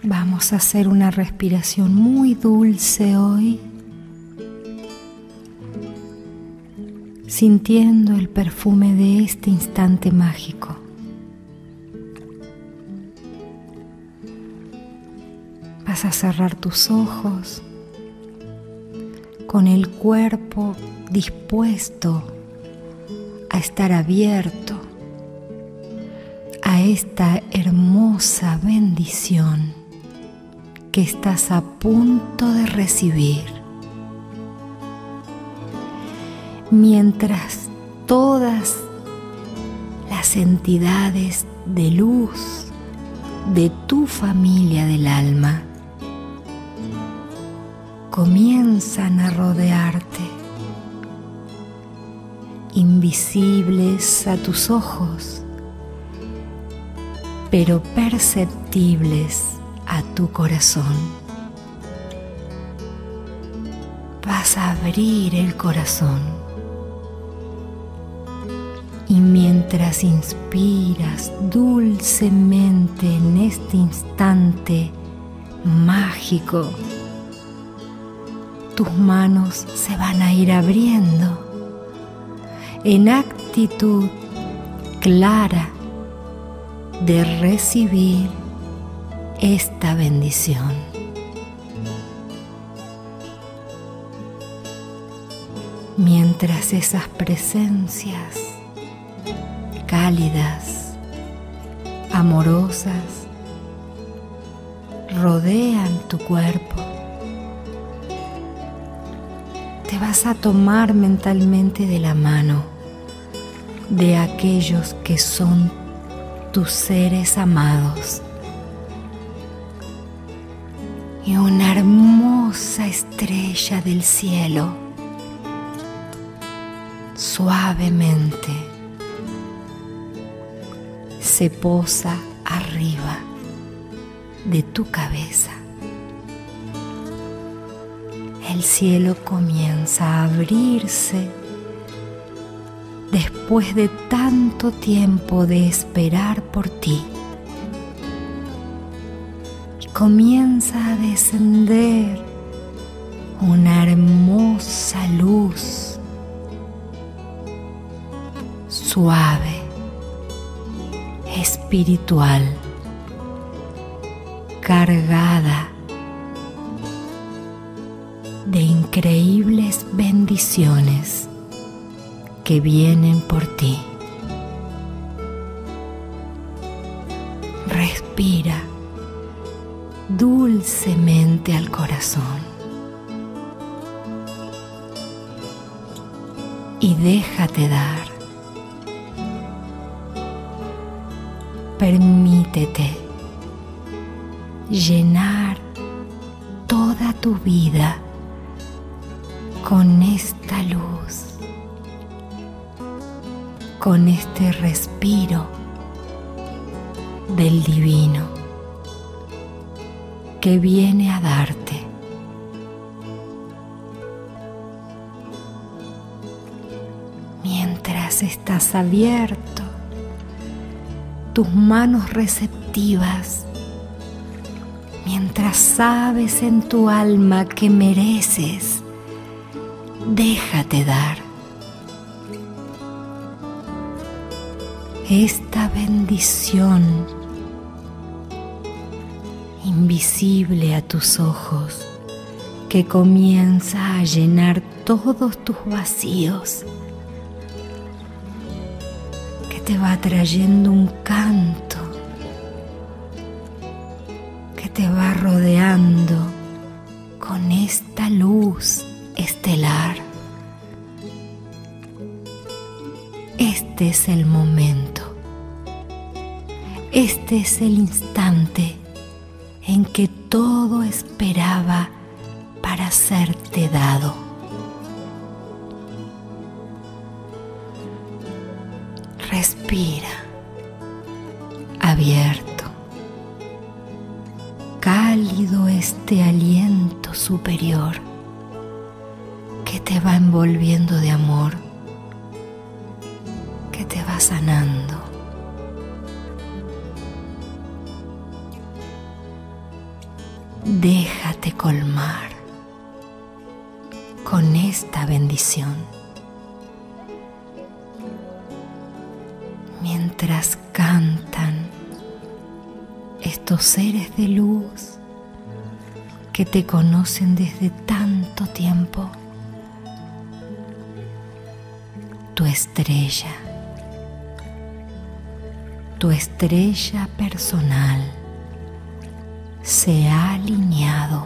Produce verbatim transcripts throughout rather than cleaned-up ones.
Vamos a hacer una respiración muy dulce hoy, sintiendo el perfume de este instante mágico. Vas a cerrar tus ojos con el cuerpo dispuesto a estar abierto a esta hermosa bendición que estás a punto de recibir. Mientras todas las entidades de luz de tu familia del alma comienzan a rodearte, invisibles a tus ojos, pero perceptibles a tu corazón. Vas a abrir el corazón y mientras inspiras dulcemente en este instante mágico, tus manos se van a ir abriendo en actitud clara de recibir esta bendición. Mientras esas presencias cálidas, amorosas, rodean tu cuerpo, te vas a tomar mentalmente de la mano de aquellos que son tus seres amados y una hermosa estrella del cielo suavemente se posa arriba de tu cabeza. El cielo comienza a abrirse después de tanto tiempo de esperar por ti. Y comienza a descender una hermosa luz suave, espiritual, cargada de increíbles bendiciones que vienen por ti. Respira dulcemente al corazón y déjate dar. Permítete llenar toda tu vida con esta luz, con este respiro del divino que viene a darte. Mientras estás abierto, tus manos receptivas, mientras sabes en tu alma que mereces, déjate dar. Esta bendición invisible a tus ojos que comienza a llenar todos tus vacíos, que te va trayendo un canto, que te va rodeando con esta luz estelar. Este es el momento, este es el instante en que todo esperaba para serte dado. Respira, abierto, cálido este aliento superior que te va envolviendo de amor, que te va sanando. déjate colmar con esta bendición. Mientras cantan estos seres de luz que te conocen desde tanto tiempo, tu estrella, tu estrella personal se ha alineado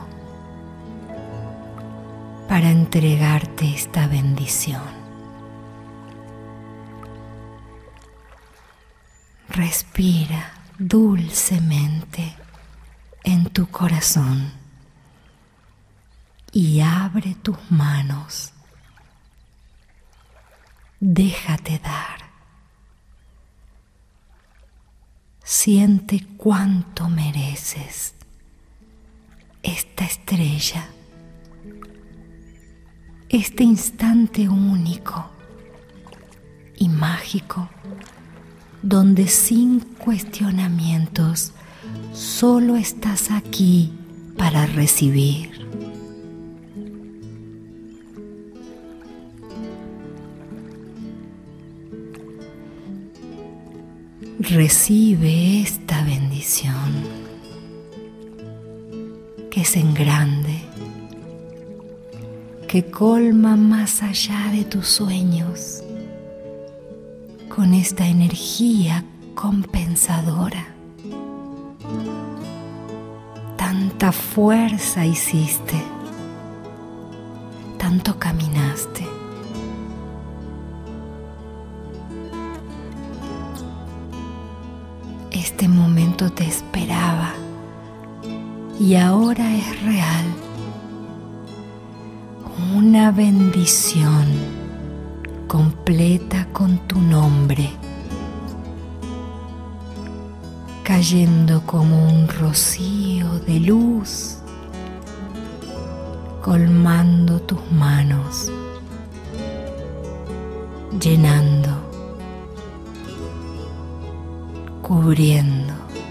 para entregarte esta bendición. Respira dulcemente en tu corazón y abre tus manos. Déjate dar. Siente cuánto mereces esta estrella, este instante único y mágico, donde sin cuestionamientos solo estás aquí para recibir. Recibe esta bendición que es en grande, que colma más allá de tus sueños, con esta energía compensadora. Tanta fuerza hiciste, tanto caminaste. Este momento te esperaba y ahora es real. Una bendición completa con tu nombre, cayendo como un rocío de luz, colmando tus manos, llenando, cubriendo.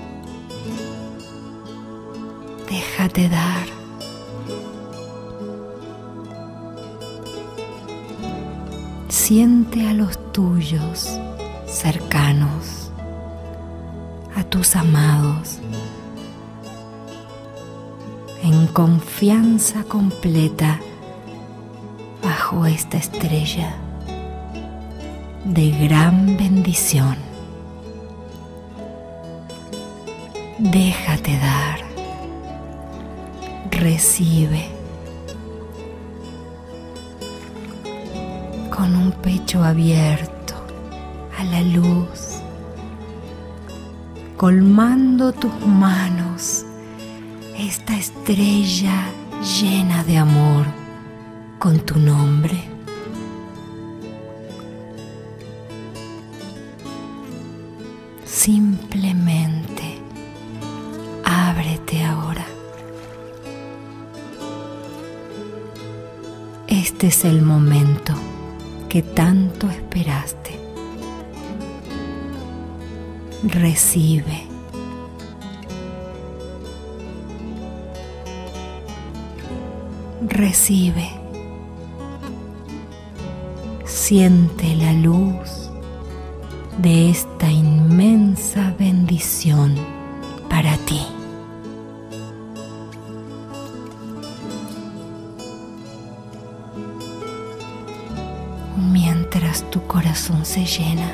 Déjate dar. Siente a los tuyos cercanos, a tus amados, en confianza completa bajo esta estrella de gran bendición. Déjate dar, recibe con un pecho abierto a la luz, colmando tus manos esta estrella llena de amor con tu nombre. Simplemente ábrete ahora. Este es el momento que tanto esperaste. Recibe. Recibe. Siente la luz de esta inmensa bendición para ti. Mientras tu corazón se llena,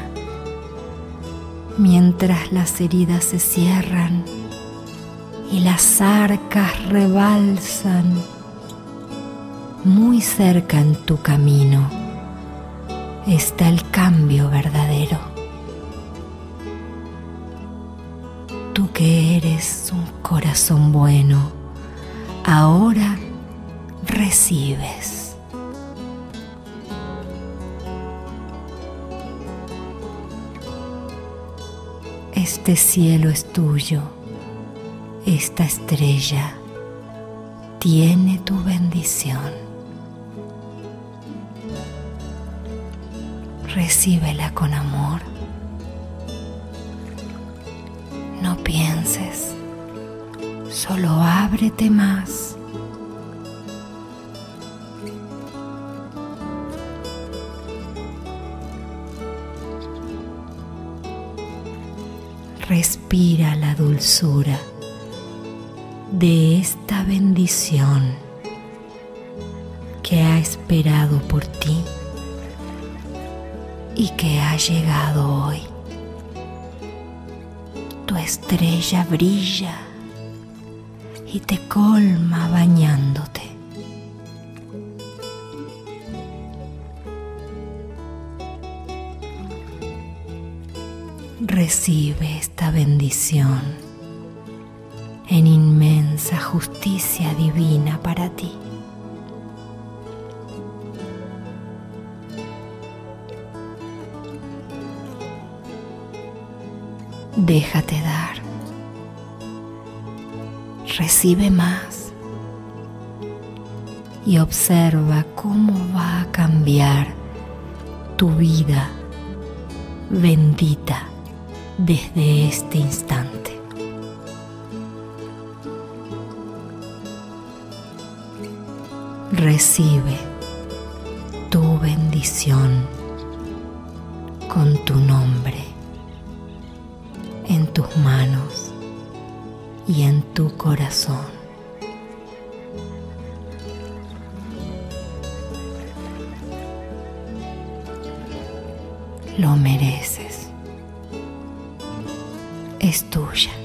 mientras las heridas se cierran y las arcas rebalsan, muy cerca en tu camino está el cambio verdadero. Tú que eres un corazón bueno, ahora recibes. Este cielo es tuyo, esta estrella tiene tu bendición. Recíbela con amor. No pienses, Solo ábrete más. Respira la dulzura de esta bendición que ha esperado por ti y que ha llegado hoy. Tu estrella brilla y te colma bañándote. Recibe esta bendición en inmensa justicia divina para ti. Déjate dar. Recibe más y observa cómo va a cambiar tu vida bendita desde este instante. Recibe tu bendición con tu nombre en tus manos y en tu corazón. Lo mereces. Es tuya.